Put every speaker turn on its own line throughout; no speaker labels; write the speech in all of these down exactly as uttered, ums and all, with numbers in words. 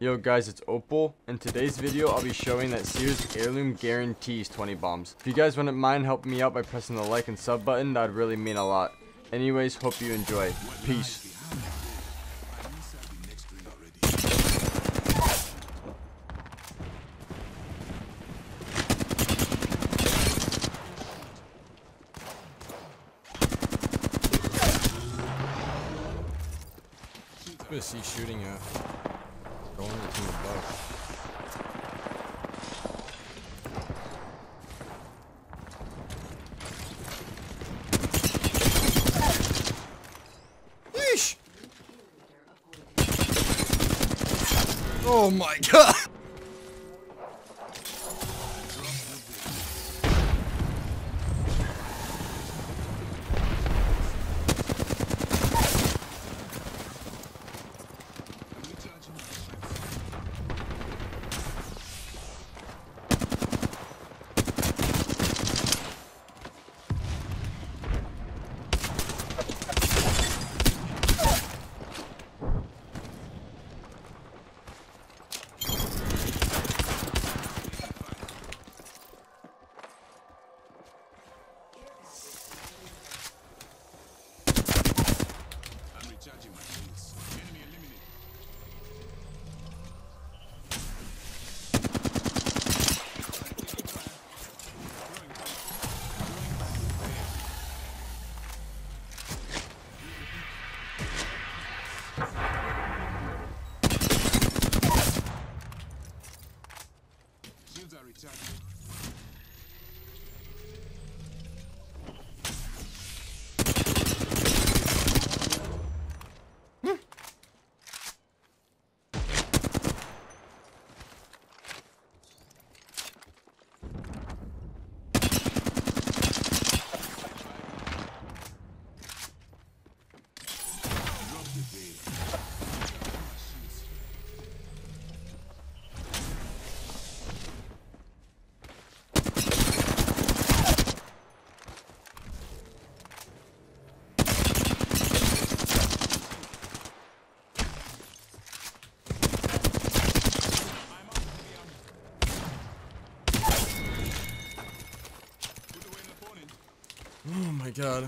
Yo guys, it's Opal. In today's video, I'll be showing that Seer'S Heirloom guarantees twenty bombs. If you guys wouldn't mind helping me out by pressing the like and sub button, that would really mean a lot. Anyways, hope you enjoy. Peace. What is he shooting at? Going to the above. Yeesh! Oh my god! Oh my god.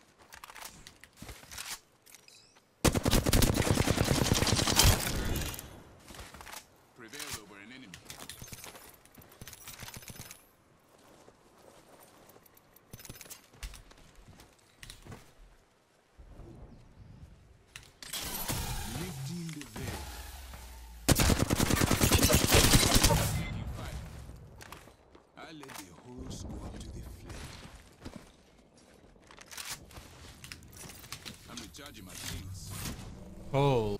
Prevailed over an enemy. Lifting the veil. I let the horse go up to the flame. I'm recharging my shields.
Oh.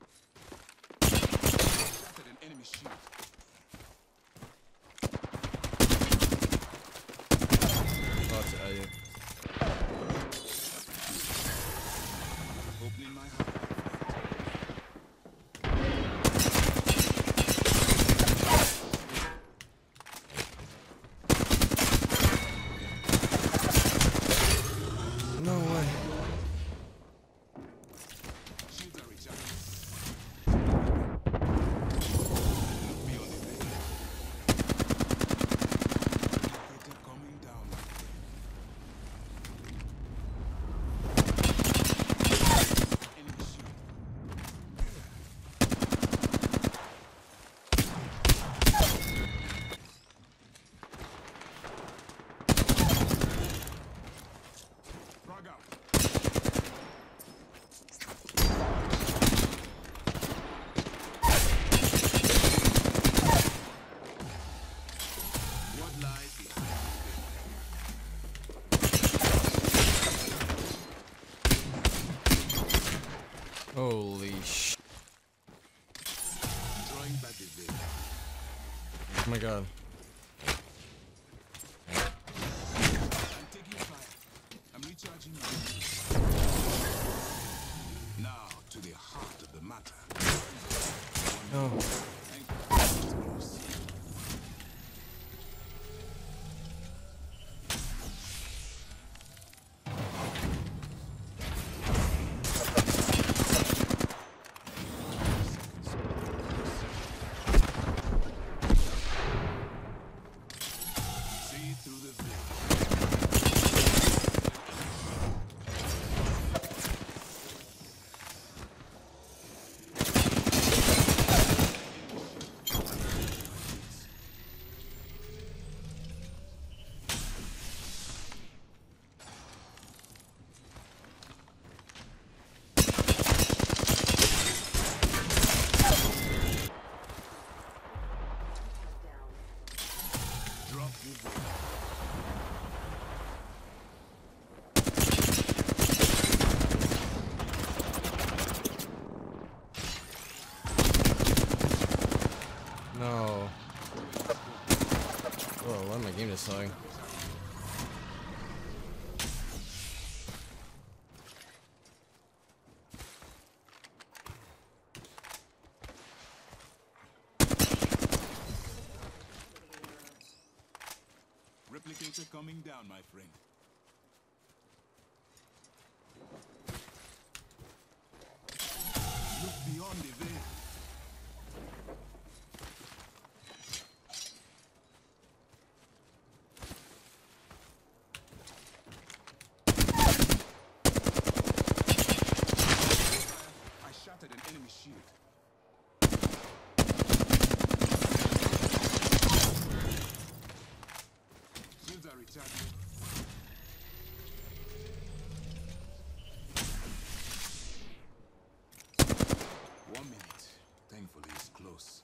Shattered an enemy shield.
That's it.
Opening my heart.
No way.
Shields are recharged. Coming down. Enemy shield. Frog out. What lies behind
Holy sh.
drawing back the veil?
Oh my god.
I'm taking fire. I'm recharging my shields. Now to the heart of the matter.
No. game just slowing.
Replicator coming down, my friend. Look beyond the veil. I shattered an enemy shield. Shields are recharging. One minute. Thankfully, it's close.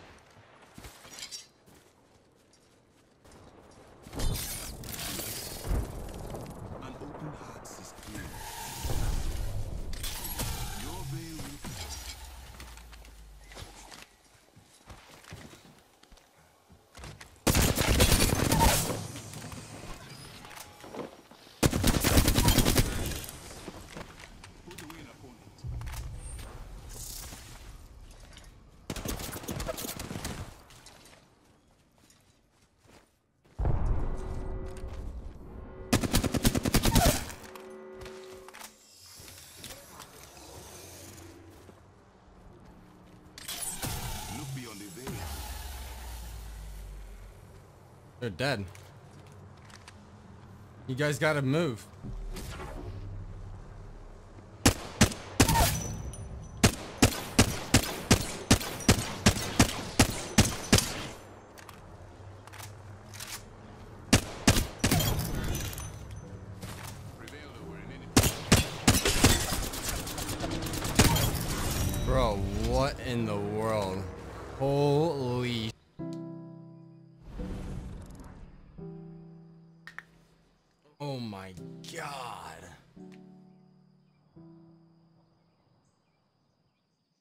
An open heart is clear. Your veil will put away an opponent. Look beyond the veil.
They're dead. You guys gotta move.
Prevailed over an enemy.
Bro, what in the world? Holy. Oh my god.